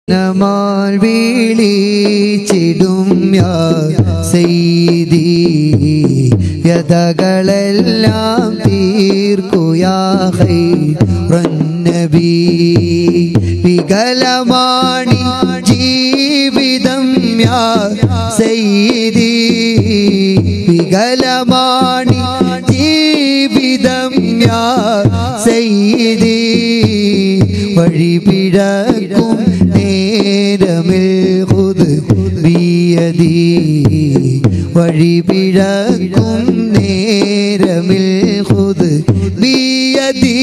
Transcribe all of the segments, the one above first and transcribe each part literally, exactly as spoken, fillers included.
നമാൽ വിളിച്ചിടും യാ സയ്യിദി യദകളെല്ലാം തീർക്കുയാ ഖൈറൻ നബി വികലമാണി ജീവിതം യാ സയ്യിദി വികലമാണി ജീവിതം യാ സയ്യിദി വഴിപിഴക്കും നേരമിൽ ഖുദ് ബിയദി വഴിപിഴക്കും നേരമിൽ ഖുദ് ബിയദി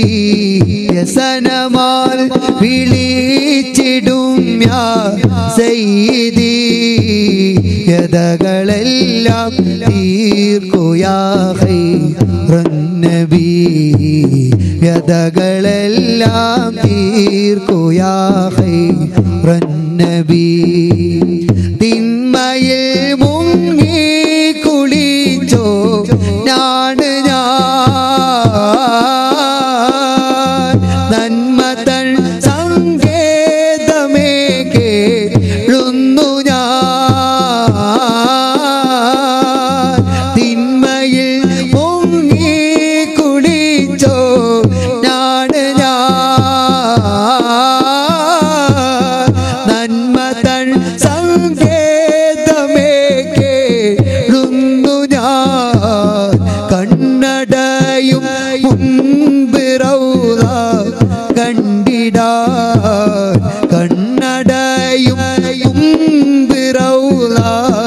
യസനമാൽ വിളിച്ചിടും യാ സയ്യിദി യദകളെല്ലാം തീർക്കുയാ ഖൈറൻ നബി യദകളെല്ലാം തീർക്കുയാ ഖൈറൻ നബി തിന്മയിൽ മുങ്ങി കുളിച്ചോ നാണ് ഞാൻ നന്മ തൻ സങ്കേതമേ കേളുന്നു ഞാൻ തിന്മയിൽ മുങ്ങി കുളിച്ചോ നാണ് ഞാൻ നന്മ തൻ സങ്കേതമേ കേളുന്നു ഞാൻ കണ്ണടയും മുൻപ് റൗള കണ്ടിടാൻ കണ്ണടയും മുൻപ് റൗള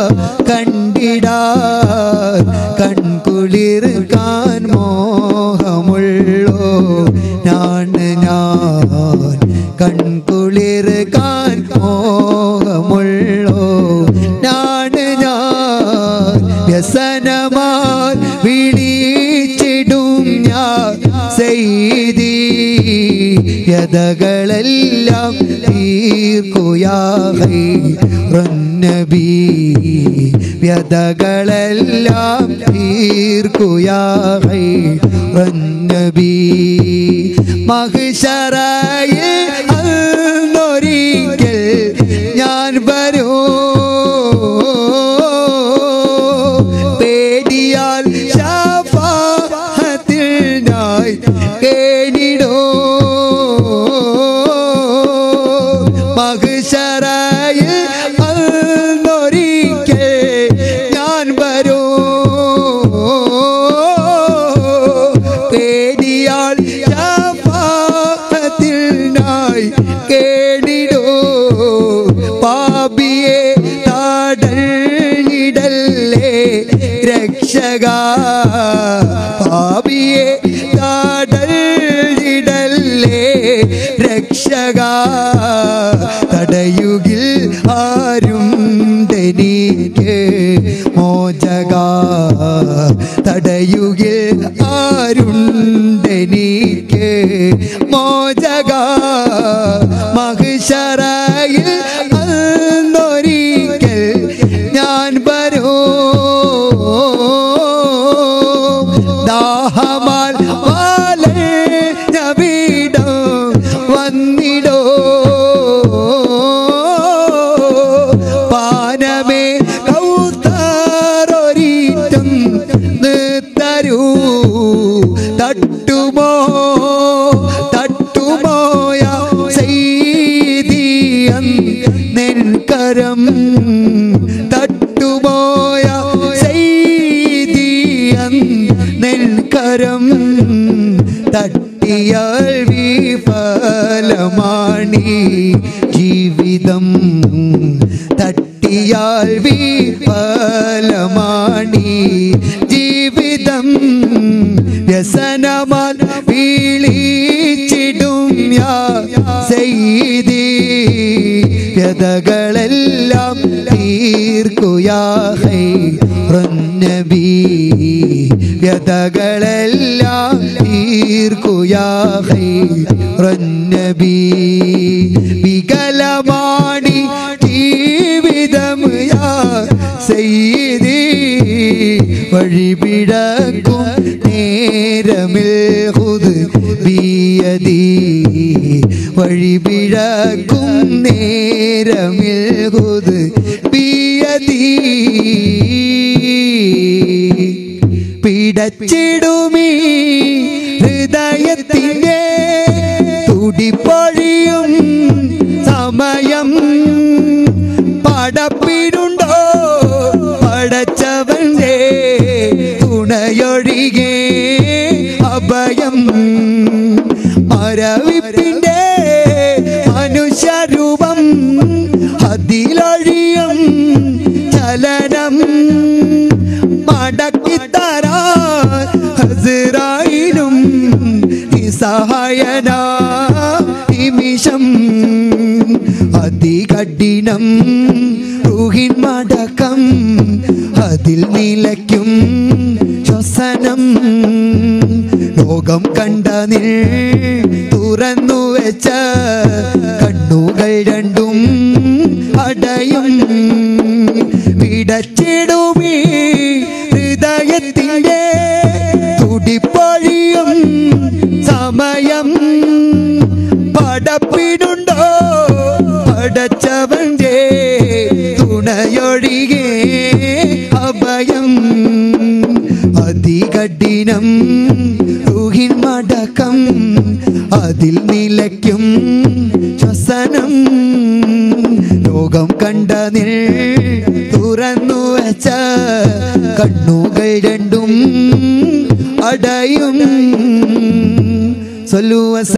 കണ്ടിടാൻ കൺകുളിർക്കാൻ മോഹമുള്ളോ ഞാൻ ഞാൻ കൺകുളിർക്കാൻ മോഹമുള്ളോ ഞാൻ ഞാൻ വ്യസനമാൽ വിളിച്ചിടും ഞാൻ സയ്യിദി യദകളെല്ലാം തീർക്കുയാ ഖൈറൻ നബി യദകളെല്ലാം തീർക്കുയാ ഖൈറൻ നബി മഹ്ശറയിൽ അന്നൊരിക്കൽ ഞാൻ വരൂ പേടിയാൽ ശഫാഅത്തിനായി കേണിടോ മഹ്ശറയിൽ അന്നൊരിക്കൽ ഞാൻ വരൂ പേടിയാൽ ശഫാഅത്തിനായി കേണിടോ പാപിയെ താടഞ്ഞിടല്ലേ രക്ഷക പാപിയെ താടഞ്ഞിടല്ലേ രക്ഷക തടയുകിൽ ആരുണ്ടെനിക്ക് മോചക തടയുകിൽ ആരുണ്ടെനിക്ക് മോചക മഹ്ശറയിൽ അന്നൊരിക്കൽ ഞാൻ വരൂ ദാഹമാൽ വാലഞ്ഞവിടം വന്നിടോ പാനമേ കൗത്താറൊരീറ്റം തരൂ തട്ടുമോ തട്ടുമോയ സയ്യിദി നെൻകരം തട്ടുമോയ സയ്യിദി നെൻകരം തട്ടിയാൽ വിഫലമാണി ജീവിതം തട്ടിയാൽ വിഫലമാണി ജീവിതം വ്യസനമാൽ വിളിച്ചിടും യാ സയ്യിദി യദകളെല്ലാം തീർക്കുയാ ഖൈറൻ നബി യദകളെല്ലാം തീർക്കുയാ ഖൈറൻ നബി വികലമാണി ജീവിതം യാ സയ്യിദി വഴിപിഴക്കും നേരമിൽ ഖുദ് ബിയദി വഴിപിഴക്കും നേരമിൽ ഹുദ് ബിയദീ പിടച്ചിടുമീ ഹൃദയത്തിൻ്റെ തുടിപ്പൊഴിയും സമയം പടപ്പിടുണ്ടോ പടച്ചവന്റെ തുണയൊഴികെ അഭയം മരവിപ്പിന്റെ മനുഷ്യരൂപം അതിലൊഴിയും ചലനം മടക്കിത്തരാൻ ഹസ്റായിലും നിസ്സഹായന നിമിഷം അതികഠിനം റൂഹിൻ മടക്കം അതിൽ നിലയ്ക്കും ശ്വസനം ലോകം കണ്ടനിൽ തുറന്നു വെച്ച കണ്ണുകൾ രണ്ടും അടയും പിടച്ചിടുമീ ഹൃദയത്തിൻ്റെ തുടിപ്പൊഴിയും സമയം പടപ്പിടുണ്ടോ പടച്ചവന്റെ തുണയൊഴികെ അഭയം അതികഠിനം റൂഹിൻ മടക്കം അതിൽ നിലയ്ക്കും ശ്വസനം ലോകം കണ്ടനിൽ തുറന്നു വെച്ച കണ്ണുകൾ രണ്ടും അടയും. സല്ലു